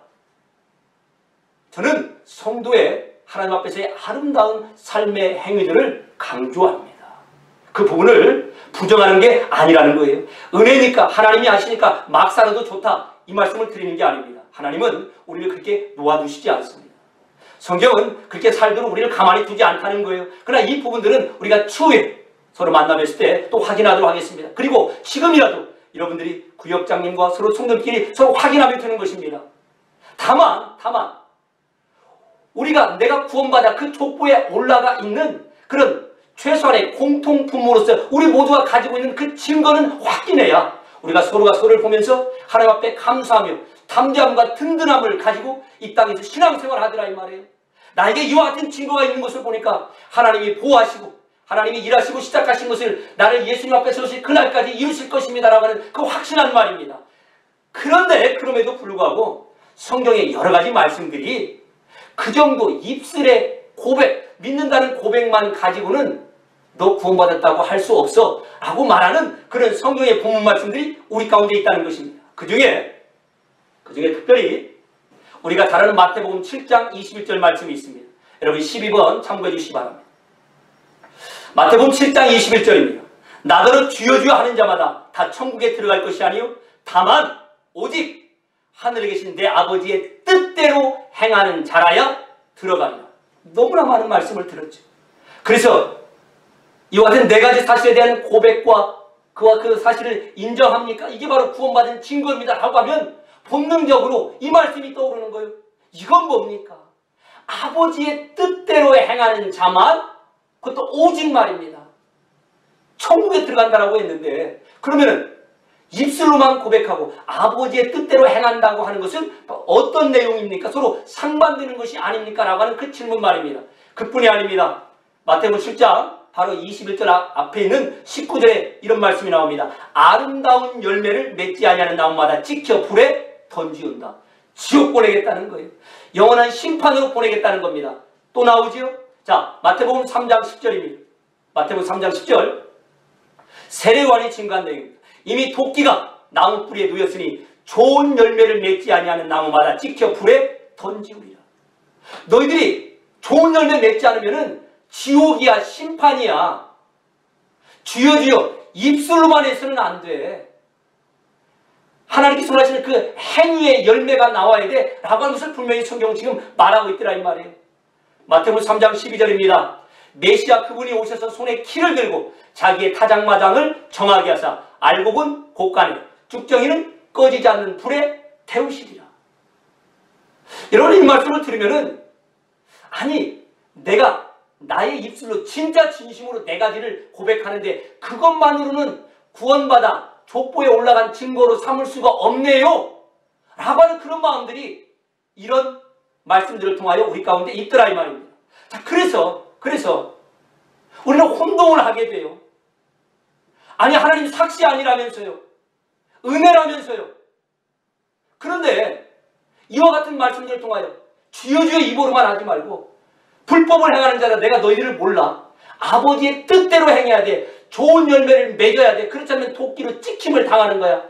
저는 성도의 하나님 앞에서의 아름다운 삶의 행위들을 강조합니다. 그 부분을 부정하는 게 아니라는 거예요. 은혜니까, 하나님이 아시니까 막 살아도 좋다, 이 말씀을 드리는 게 아닙니다. 하나님은 우리를 그렇게 놓아두시지 않습니다. 성경은 그렇게 살도록 우리를 가만히 두지 않다는 거예요. 그러나 이 부분들은 우리가 추후에 서로 만나뵀을 때 또 확인하도록 하겠습니다. 그리고 지금이라도 여러분들이 구역장님과 서로 성도끼리 서로 확인하면 되는 것입니다. 다만 내가 구원받아 그 족보에 올라가 있는 그런 최소한의 공통분모로서 우리 모두가 가지고 있는 그 증거는 확인해야 우리가 서로가 서로를 보면서 하나님 앞에 감사하며 담대함과 든든함을 가지고 이 땅에서 신앙생활을 하더라 이 말이에요. 나에게 이와 같은 증거가 있는 것을 보니까 하나님이 보호하시고 하나님이 일하시고 시작하신 것을 나를 예수님 앞에 서실 그날까지 이루실 것입니다라고 하는 그 확신한 말입니다. 그런데 그럼에도 불구하고 성경의 여러 가지 말씀들이 그 정도 입술의 고백, 믿는다는 고백만 가지고는 너 구원받았다고 할 수 없어 라고 말하는 그런 성경의 본문 말씀들이 우리 가운데 있다는 것입니다. 그 중에 특별히 우리가 잘 아는 마태복음 7장 21절 말씀이 있습니다. 여러분 12번 참고해 주시기 바랍니다. 마태복음 7장 21절입니다. 나더러 주여 주여 하는 자마다 다 천국에 들어갈 것이 아니요 다만 오직 하늘에 계신 내 아버지의 뜻대로 행하는 자라야 들어가리라. 너무나 많은 말씀을 들었죠. 그래서 이와 같은 네 가지 사실에 대한 고백과 그와 그 사실을 인정합니까? 이게 바로 구원받은 증거입니다 라고 하면 본능적으로 이 말씀이 떠오르는 거예요. 이건 뭡니까? 아버지의 뜻대로 행하는 자만, 그것도 오직 말입니다. 천국에 들어간다라고 했는데 그러면은 입술로만 고백하고 아버지의 뜻대로 행한다고 하는 것은 어떤 내용입니까? 서로 상반되는 것이 아닙니까? 라고 하는 그 질문 말입니다. 그뿐이 아닙니다. 마태복음 7장 바로 21절 앞에 있는 19절에 이런 말씀이 나옵니다. 아름다운 열매를 맺지 아니하는 나무마다 찍혀 불에 던지운다. 지옥 보내겠다는 거예요. 영원한 심판으로 보내겠다는 겁니다. 또 나오지요? 자, 마태복음 3장 10절입니다. 마태복음 3장 10절. 세례요한이 증거한 내용입니다. 이미 도끼가 나무 뿌리에 놓였으니 좋은 열매를 맺지 아니하는 나무마다 찍혀 불에 던지우리라. 너희들이 좋은 열매 맺지 않으면은 지옥이야, 심판이야. 주여 주여 입술로만 해서는 안 돼. 하나님께서 원하시는 그 행위의 열매가 나와야 돼 라고 하는 것을 분명히 성경은 지금 말하고 있더라 이 말이에요. 마태복음 3장 12절입니다. 메시아 그분이 오셔서 손에 키를 들고 자기의 타작마당을 정하게 하사 알곡은 곳간에 죽정이는 꺼지지 않는 불에 태우시리라. 여러분 이 말씀을 들으면은 아니 내가 나의 입술로 진짜 진심으로 네 가지를 고백하는데 그것만으로는 구원받아 족보에 올라간 증거로 삼을 수가 없네요 라고 하는 그런 마음들이 이런 말씀들을 통하여 우리 가운데 있더라 이 말입니다. 자, 그래서 우리는 혼동을 하게 돼요. 아니 하나님 삭시 아니라면서요. 은혜라면서요. 그런데 이와 같은 말씀들을 통하여 주여 주여 입으로만 하지 말고 불법을 행하는 자라 내가 너희들을 몰라. 아버지의 뜻대로 행해야 돼. 좋은 열매를 맺어야 돼. 그렇지 않으면 도끼로 찍힘을 당하는 거야.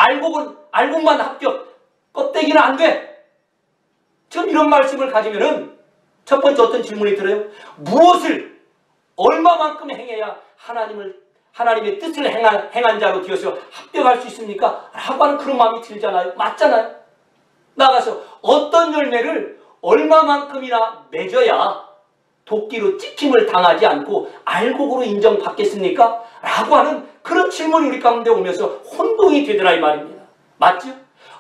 알곡만 합격. 껍데기는 안 돼. 지금 이런 말씀을 가지면은 첫 번째 어떤 질문이 들어요? 무엇을 얼마만큼 행해야 하나님의 뜻을 행한 자로 되어서 합격할 수 있습니까? 라고 하는 그런 마음이 들잖아요. 맞잖아요. 나가서 어떤 열매를 얼마만큼이나 맺어야 도끼로 찍힘을 당하지 않고 알곡으로 인정받겠습니까? 라고 하는 그런 질문이 우리 가운데 오면서 혼동이 되더라 이 말입니다. 맞죠?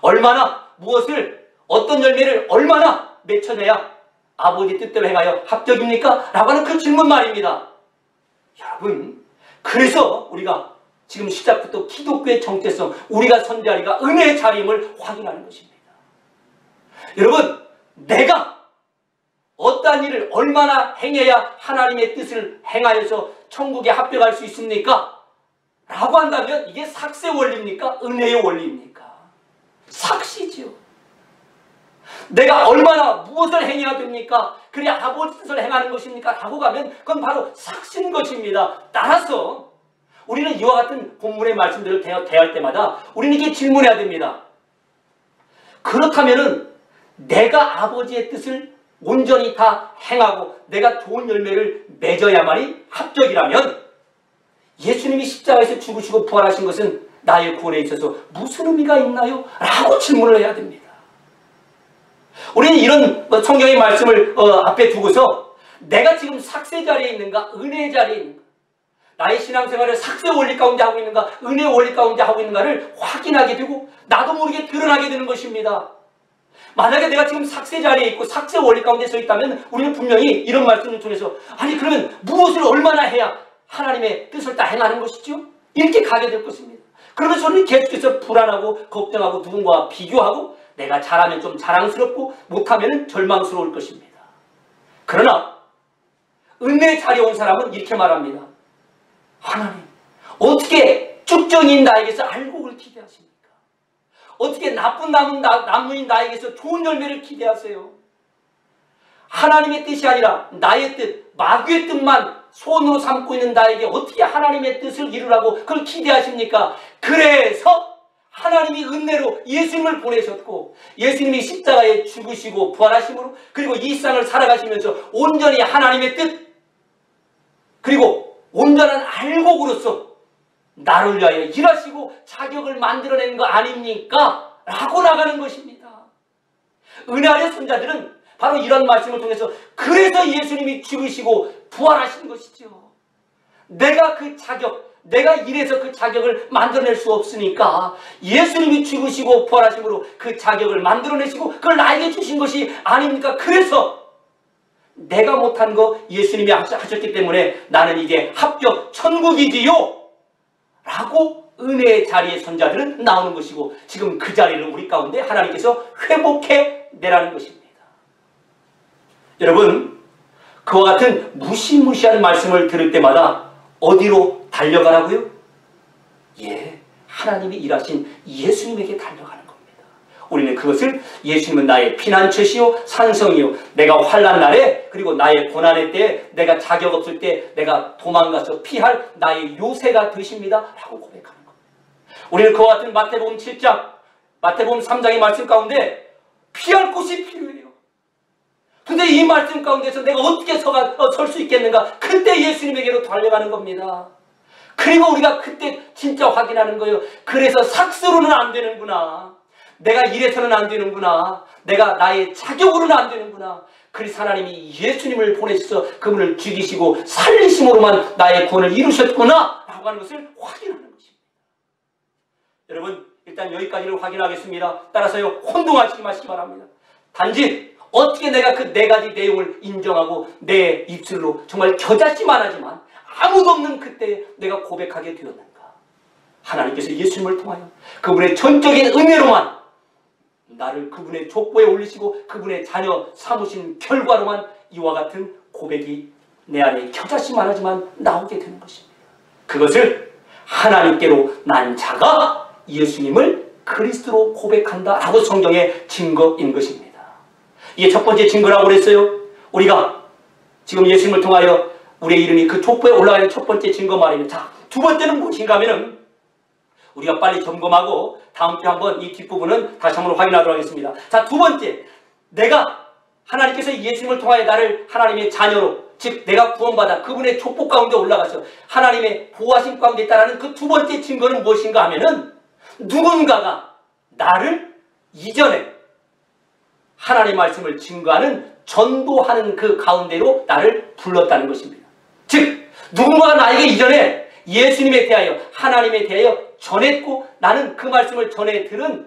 어떤 열매를 얼마나 맺혀내야 아버지 뜻대로 행하여 합격입니까? 라고 하는 그 질문 말입니다. 여러분, 그래서 우리가 지금 시작부터 기독교의 정체성, 우리가 선 자리가 은혜의 자리임을 확인하는 것입니다. 여러분, 내가 어떠한 일을 얼마나 행해야 하나님의 뜻을 행하여서 천국에 합격할 수 있습니까? 라고 한다면 이게 삭세 원리입니까? 은혜의 원리입니까? 삭시지요. 내가 얼마나 무엇을 행해야 됩니까? 그래야 아버지 뜻을 행하는 것입니까? 라고 가면 그건 바로 삭신 것입니다. 따라서 우리는 이와 같은 본문의 말씀들을 대할 때마다 우리는 이게 질문해야 됩니다. 그렇다면은 내가 아버지의 뜻을 온전히 다 행하고 내가 좋은 열매를 맺어야만이 합격이라면 예수님이 십자가에서 죽으시고 부활하신 것은 나의 구원에 있어서 무슨 의미가 있나요? 라고 질문을 해야 됩니다. 우리는 이런 성경의 말씀을 앞에 두고서 내가 지금 삭세 자리에 있는가 은혜의 자리에 있는가, 나의 신앙생활을 삭세 원리 가운데 하고 있는가 은혜 원리 가운데 하고 있는가를 확인하게 되고 나도 모르게 드러나게 되는 것입니다. 만약에 내가 지금 삭세 자리에 있고 삭세 원리 가운데 서 있다면 우리는 분명히 이런 말씀을 통해서 아니 그러면 무엇을 얼마나 해야 하나님의 뜻을 다 행하는 것이죠? 이렇게 가게 될 것입니다. 그러면서 우리는 계속해서 불안하고 걱정하고 누군가와 비교하고 내가 잘하면 좀 자랑스럽고 못하면 절망스러울 것입니다. 그러나 은혜의 자리에 온 사람은 이렇게 말합니다. 하나님, 어떻게 쭉정이인 나에게서 알곡을 기대하십니까? 어떻게 나쁜 나무인 나에게서 좋은 열매를 기대하세요? 하나님의 뜻이 아니라 나의 뜻, 마귀의 뜻만 손으로 삼고 있는 나에게 어떻게 하나님의 뜻을 이루라고 그걸 기대하십니까? 그래서 하나님이 은혜로 예수님을 보내셨고 예수님이 십자가에 죽으시고 부활하심으로 그리고 이 세상을 살아가시면서 온전히 하나님의 뜻 그리고 온전한 알곡으로서 나를 위하여 일하시고 자격을 만들어낸 거 아닙니까? 라고 나가는 것입니다. 은혜 아래 손자들은 바로 이런 말씀을 통해서 그래서 예수님이 죽으시고 부활하신 것이죠. 내가 그 자격, 내가 이래서 그 자격을 만들어낼 수 없으니까 예수님이 죽으시고 부활하심으로 그 자격을 만들어내시고 그걸 나에게 주신 것이 아닙니까? 그래서 내가 못한 거 예수님이 하셨기 때문에 나는 이제 합격 천국이지요 라고 은혜의 자리의 손자들은 나오는 것이고 지금 그 자리를 우리 가운데 하나님께서 회복해 내라는 것입니다. 여러분, 그와 같은 무시무시한 말씀을 들을 때마다 어디로 달려가라고요? 예, 하나님이 일하신 예수님에게 달려가는 겁니다. 우리는 그것을 예수님은 나의 피난처시요 산성이요 내가 환난 날에 그리고 나의 고난의 때에 내가 자격 없을 때 내가 도망가서 피할 나의 요새가 되십니다 라고 고백하는 겁니다. 우리는 그와 같은 마태복음 7장 마태복음 3장의 말씀 가운데 피할 곳이 필요해요. 근데 이 말씀 가운데서 내가 어떻게 설 수 있겠는가? 그때 예수님에게로 달려가는 겁니다. 그리고 우리가 그때 진짜 확인하는 거예요. 그래서 삭스로는 안 되는구나. 내가 이래서는 안 되는구나. 내가 나의 자격으로는 안 되는구나. 그래서 하나님이 예수님을 보내셔서 그분을 죽이시고 살리심으로만 나의 구원을 이루셨구나 라고 하는 것을 확인하는 것입니다. 여러분, 일단 여기까지를 확인하겠습니다. 따라서요, 혼동하시지 마시기 바랍니다. 단지 어떻게 내가 그 네 가지 내용을 인정하고 내 입술로 정말 겨자씨만 하지만 아무도 없는 그때 내가 고백하게 되었는가? 하나님께서 예수님을 통하여 그분의 전적인 은혜로만 나를 그분의 족보에 올리시고 그분의 자녀 삼으신 결과로만 이와 같은 고백이 내 안에 겨자씨만 하지만 나오게 되는 것입니다. 그것을 하나님께로 난 자가 예수님을 그리스도로 고백한다 라고 성경의 증거인 것입니다. 이게 첫 번째 증거라고 그랬어요. 우리가 지금 예수님을 통하여 우리의 이름이 그 족보에 올라가는 첫 번째 증거 말입니다. 자, 두 번째는 무엇인가 하면은 우리가 빨리 점검하고 다음 주에 한번 이 뒷부분은 다시 한번 확인하도록 하겠습니다. 자, 두 번째, 내가 하나님께서 예수님을 통하여 나를 하나님의 자녀로 즉 내가 구원받아 그분의 족보 가운데 올라가서 하나님의 보호하심 가운데 있다는 그 두 번째 증거는 무엇인가 하면은 누군가가 나를 이전에 하나님의 말씀을 증거하는 전도하는 그 가운데로 나를 불렀다는 것입니다. 즉 누군가가 나에게 이전에 예수님에 대하여 하나님에 대하여 전했고 나는 그 말씀을 전해 들은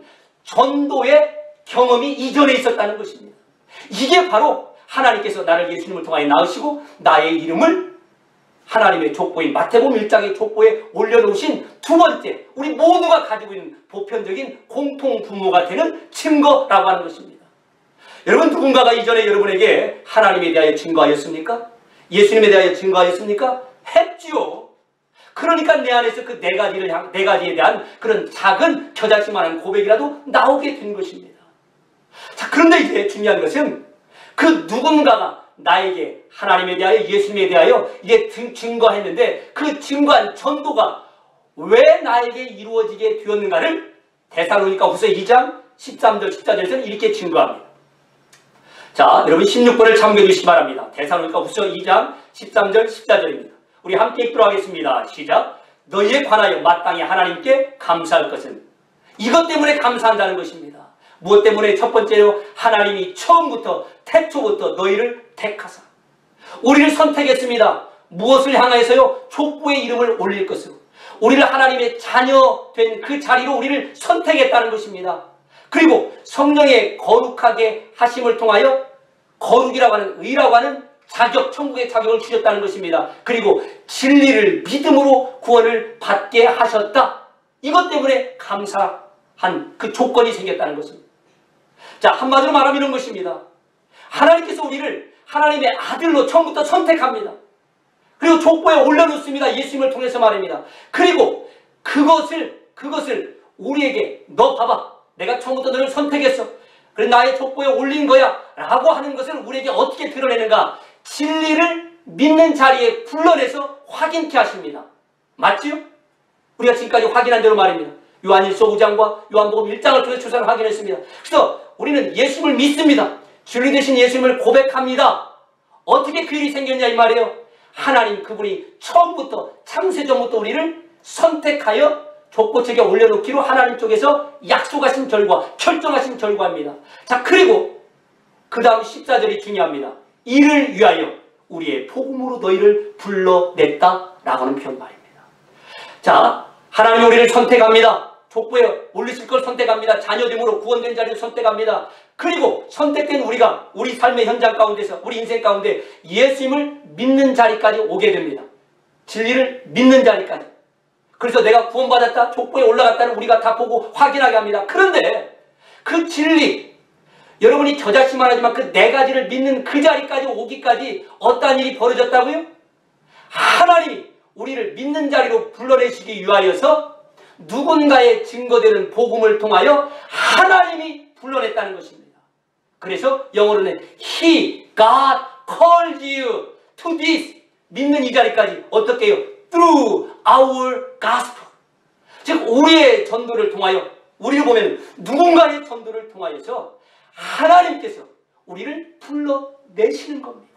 전도의 경험이 이전에 있었다는 것입니다. 이게 바로 하나님께서 나를 예수님을 통하여 낳으시고 나의 이름을 하나님의 족보인 마태복음 1장의 족보에 올려놓으신 두 번째 우리 모두가 가지고 있는 보편적인 공통 분모가 되는 증거라고 하는 것입니다. 여러분, 누군가가 이전에 여러분에게 하나님에 대하여 증거하였습니까? 예수님에 대하여 증거하였습니까? 했지요. 그러니까 내 안에서 그 네 가지에 대한 그런 작은 겨자씨만한 고백이라도 나오게 된 것입니다. 자, 그런데 이제 중요한 것은 그 누군가가 나에게 하나님에 대하여 예수님에 대하여 이게 증거했는데 그 증거한 전도가 왜 나에게 이루어지게 되었는가를 데살로니가 후서 2장 13절 14절에서는 이렇게 증거합니다. 자, 여러분 16번을 참고해주시기 바랍니다. 데살로니가 후서 2장 13절 14절입니다. 우리 함께 읽도록 하겠습니다. 시작. 너희에 관하여 마땅히 하나님께 감사할 것은 이것 때문에 감사한다는 것입니다. 무엇 때문에? 첫 번째로 하나님이 처음부터 태초부터 너희를 택하사 우리를 선택했습니다. 무엇을 향하여서요? 족보의 이름을 올릴 것으로 우리를 하나님의 자녀 된 그 자리로 우리를 선택했다는 것입니다. 그리고 성령의 거룩하게 하심을 통하여 거룩이라고 하는, 의라고 하는 자격, 천국의 자격을 주셨다는 것입니다. 그리고 진리를 믿음으로 구원을 받게 하셨다. 이것 때문에 감사한 그 조건이 생겼다는 것입니다. 자, 한마디로 말하면 이런 것입니다. 하나님께서 우리를 하나님의 아들로 처음부터 선택합니다. 그리고 족보에 올려놓습니다. 예수님을 통해서 말입니다. 그리고 그것을 우리에게, 너 봐봐, 내가 처음부터 너를 선택했어, 그래 나의 족보에 올린 거야 라고 하는 것을 우리에게 어떻게 드러내는가? 진리를 믿는 자리에 불러내서 확인케 하십니다. 맞지요? 우리가 지금까지 확인한 대로 말입니다. 요한일서 5장과 요한복음 1장을 통해 주사를 확인했습니다. 그래서 우리는 예수님을 믿습니다. 진리 되신 예수님을 고백합니다. 어떻게 그 일이 생겼냐 이 말이에요. 하나님 그분이 처음부터, 창세전부터 우리를 선택하여 족보책에 올려놓기로 하나님 쪽에서 약속하신 결과, 결정하신 결과입니다. 자, 그리고 그 다음 14절이 중요합니다. 이를 위하여 우리의 복음으로 너희를 불러냈다라고 하는 표현 말입니다. 자, 하나님이 우리를 선택합니다. 족보에 올리실 걸 선택합니다. 자녀됨으로 구원된 자리를 선택합니다. 그리고 선택된 우리가 우리 삶의 현장 가운데서, 우리 인생 가운데 예수님을 믿는 자리까지 오게 됩니다. 진리를 믿는 자리까지. 그래서 내가 구원받았다, 족보에 올라갔다는 우리가 다 보고 확인하게 합니다. 그런데 그 진리, 여러분이 겨자씨만 하지만 그 네 가지를 믿는 그 자리까지 오기까지 어떠한 일이 벌어졌다고요? 하나님이 우리를 믿는 자리로 불러내시기 위하여서 누군가의 증거되는 복음을 통하여 하나님이 불러냈다는 것입니다. 그래서 영어로는 He, God called you to this. 믿는 이 자리까지 어떻게 해요? Through our gospel. 즉 우리의 전도를 통하여, 우리를 보면 누군가의 전도를 통하여서 하나님께서 우리를 불러내시는 겁니다.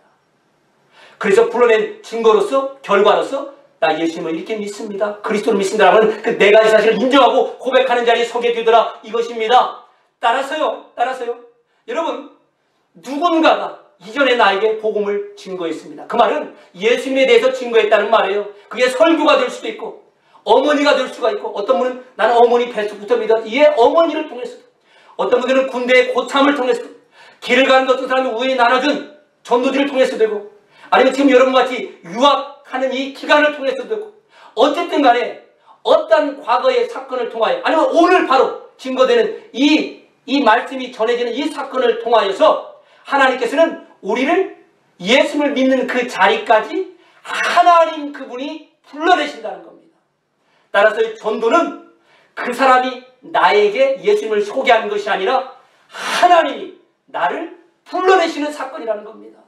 그래서 불러낸 증거로서, 결과로서 나 예수님을 이렇게 믿습니다, 그리스도를 믿습니다라는 그 네 가지 사실을 인정하고 고백하는 자리에 서게 되더라 이것입니다. 따라서요 여러분, 누군가가 이전에 나에게 복음을 증거했습니다. 그 말은 예수님에 대해서 증거했다는 말이에요. 그게 설교가 될 수도 있고 어머니가 될 수가 있고, 어떤 분은 나는 어머니 뱃속부터 믿었지, 이 어머니를 통해서, 어떤 분들은 군대의 고참을 통해서, 길을 가는 어떤 사람이 우연히 나눠준 전도지를 통해서 되고, 아니면 지금 여러분같이 유학하는 이 기간을 통해서도 되고, 어쨌든 간에 어떤 과거의 사건을 통하여, 아니면 오늘 바로 증거되는 이 말씀이 전해지는 이 사건을 통하여서 하나님께서는 우리를 예수님을 믿는 그 자리까지 하나님 그분이 불러내신다는 겁니다. 따라서 이 전도는 그 사람이 나에게 예수님을 소개하는 것이 아니라 하나님이 나를 불러내시는 사건이라는 겁니다.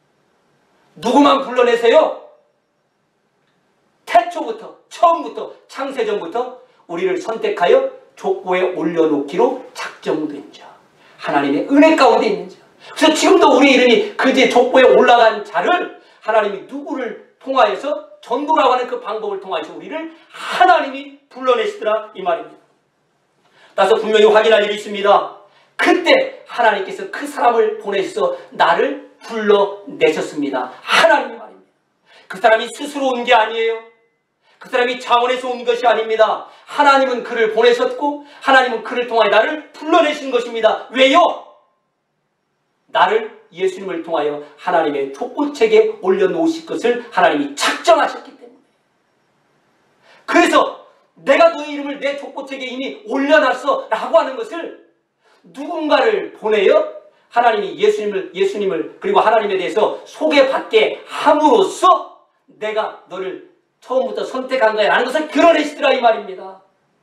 누구만 불러내세요? 태초부터, 처음부터, 창세전부터 우리를 선택하여 족보에 올려놓기로 작정된 자, 하나님의 은혜 가운데 있는 자. 그래서 지금도 우리 이름이 그제 족보에 올라간 자를 하나님이 누구를 통하여서, 전도라고 하는 그 방법을 통하여서 우리를 하나님이 불러내시더라 이 말입니다. 따라서 분명히 확인할 일이 있습니다. 그때 하나님께서 그 사람을 보내셔서 나를 불러내셨습니다. 하나님의 말입니다. 그 사람이 스스로 온 게 아니에요. 그 사람이 차원에서 온 것이 아닙니다. 하나님은 그를 보내셨고 하나님은 그를 통하여 나를 불러내신 것입니다. 왜요? 나를 예수님을 통하여 하나님의 족보책에 올려놓으실 것을 하나님이 작정하셨기 때문에. 그래서 내가 너의 이름을 내 족보책에 이미 올려놨어 라고 하는 것을 누군가를 보내어 하나님이 예수님을 그리고 하나님에 대해서 소개받게 함으로써 내가 너를 처음부터 선택한 거야 라는 것을 드러내시더라 이 말입니다.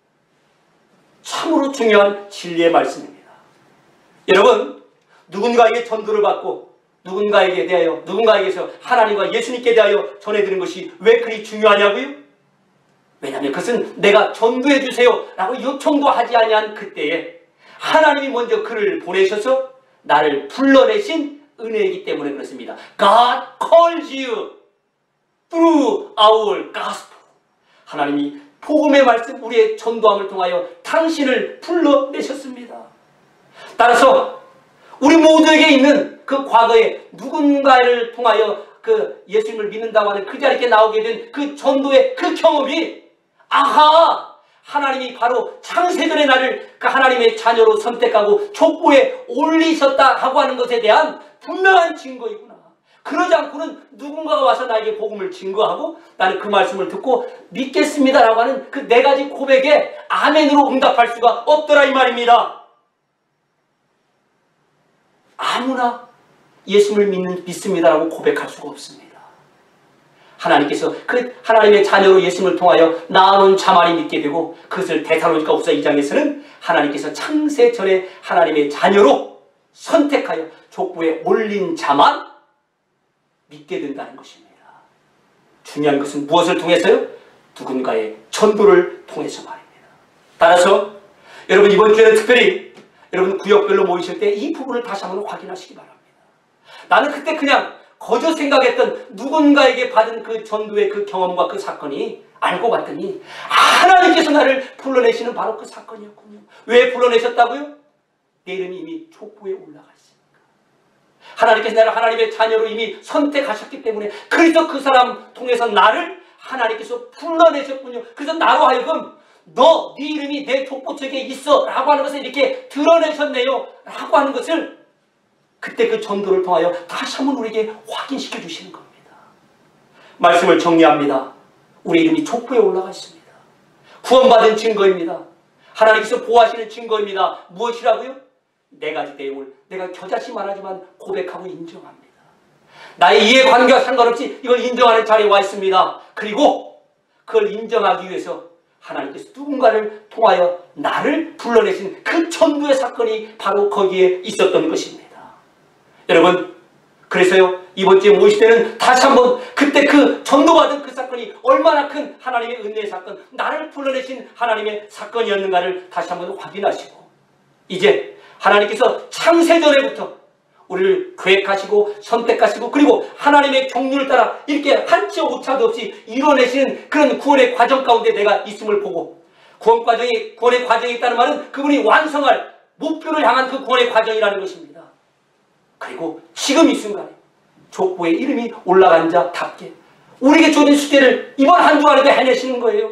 참으로 중요한 진리의 말씀입니다. 여러분, 누군가에게 전도를 받고 누군가에게 대하여, 누군가에게서 하나님과 예수님께 대하여 전해드리는 것이 왜 그리 중요하냐고요? 왜냐하면 그것은 내가 전도해 주세요 라고 요청도 하지 아니한 그때에 하나님이 먼저 그를 보내셔서 나를 불러내신 은혜이기 때문에 그렇습니다. God calls you through our gospel. 하나님이 복음의 말씀, 우리의 전도함을 통하여 당신을 불러내셨습니다. 따라서 우리 모두에게 있는 그 과거에 누군가를 통하여 그 예수님을 믿는다고 하는 그 자리에 나오게 된 그 전도의 그 경험이, 아하! 하나님이 바로 창세전에 나를 그 하나님의 자녀로 선택하고 족보에 올리셨다 하고 하는 것에 대한 분명한 증거이구나. 그러지 않고는 누군가가 와서 나에게 복음을 증거하고 나는 그 말씀을 듣고 믿겠습니다라고 하는 그 네 가지 고백에 아멘으로 응답할 수가 없더라 이 말입니다. 아무나 예수를 믿습니다라고 고백할 수가 없습니다. 하나님께서 그 하나님의 자녀로 예수를 통하여 낳아놓은 자만이 믿게 되고 그것을 데살로니가 후서 2장에서는 하나님께서 창세 전에 하나님의 자녀로 선택하여 족보에 올린 자만 믿게 된다는 것입니다. 중요한 것은 무엇을 통해서요? 누군가의 전도를 통해서 말입니다. 따라서 여러분 이번 주에는 특별히 여러분 구역별로 모이실 때 이 부분을 다시 한번 확인하시기 바랍니다. 나는 그때 그냥 거저 생각했던 누군가에게 받은 그 전도의 그 경험과 그 사건이 알고 봤더니 하나님께서 나를 불러내시는 바로 그 사건이었군요. 왜 불러내셨다고요? 내 이름이 이미 족보에 올라가 있으니까. 하나님께서 나를 하나님의 자녀로 이미 선택하셨기 때문에 그래서 그 사람 통해서 나를 하나님께서 불러내셨군요. 그래서 나로 하여금 네 이름이 내 족보책에 있어 라고 하는 것을 이렇게 드러내셨네요 라고 하는 것을 그때 그 전도를 통하여 다시 한번 우리에게 확인시켜 주시는 겁니다. 말씀을 정리합니다. 우리 이름이 족보에 올라가 있습니다. 구원받은 증거입니다. 하나님께서 보호하시는 증거입니다. 무엇이라고요? 네 가지 내용을 내가 겨자씨 말하지만 고백하고 인정합니다. 나의 이해관계와 상관없이 이걸 인정하는 자리에 와 있습니다. 그리고 그걸 인정하기 위해서 하나님께서 누군가를 통하여 나를 불러내신 그 전도의 사건이 바로 거기에 있었던 것입니다. 여러분 그래서요 이번 주에 모이실 때는 다시 한번 그때 그 전도받은 그 사건이 얼마나 큰 하나님의 은혜의 사건, 나를 불러내신 하나님의 사건이었는가를 다시 한번 확인하시고 이제 하나님께서 창세전에부터 우리를 계획하시고 선택하시고 그리고 하나님의 경륜을 따라 이렇게 한치 오차도 없이 이뤄내시는 그런 구원의 과정 가운데 내가 있음을 보고 구원의 과정이 있다는 말은 그분이 완성할 목표를 향한 그 구원의 과정이라는 것입니다. 그리고 지금 이 순간에 족보에 이름이 올라간 자답게 우리에게 주어진 숙제를 이번 한 주간에도 해내시는 거예요.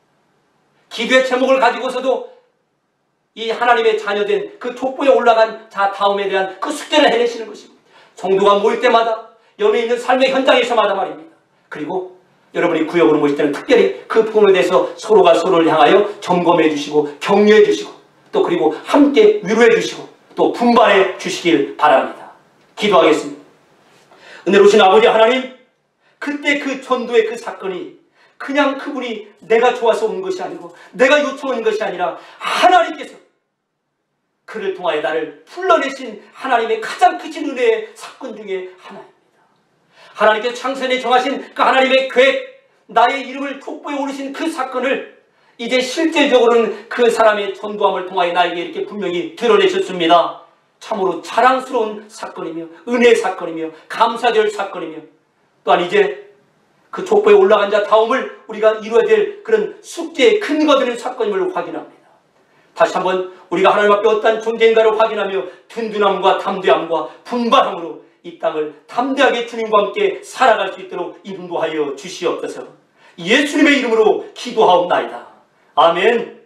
기도의 제목을 가지고서도 이 하나님의 자녀된 그 족보에 올라간 자다움에 대한 그 숙제를 해내시는 것입니다. 성도가 모일 때마다 여기 있는 삶의 현장에서마다 말입니다. 그리고 여러분이 구역으로 모실 때는 특별히 그 부분에 대해서 서로가 서로를 향하여 점검해 주시고 격려해 주시고 또 그리고 함께 위로해 주시고 또 분발해 주시길 바랍니다. 기도하겠습니다. 은혜로우신 아버지 하나님, 그때 그 전도의 그 사건이 그냥 그분이 내가 좋아서 온 것이 아니고 내가 요청한 것이 아니라 하나님께서 그를 통하여 나를 불러내신 하나님의 가장 크신 은혜의 사건 중에 하나입니다. 하나님께서 창세전에 정하신 그 하나님의 계획, 나의 이름을 족보에 오르신 그 사건을 이제 실질적으로는 그 사람의 전도함을 통하여 나에게 이렇게 분명히 드러내셨습니다. 참으로 자랑스러운 사건이며 은혜의 사건이며 감사될 사건이며 또한 이제 그 족보에 올라간 자 다음을 우리가 이루어야 될 그런 숙제의 근거 되는 사건임을 확인합니다. 다시 한번 우리가 하나님 앞에 어떤 존재인가를 확인하며 든든함과 담대함과 분발함으로 이 땅을 담대하게 주님과 함께 살아갈 수 있도록 인도하여 주시옵소서. 예수님의 이름으로 기도하옵나이다. 아멘.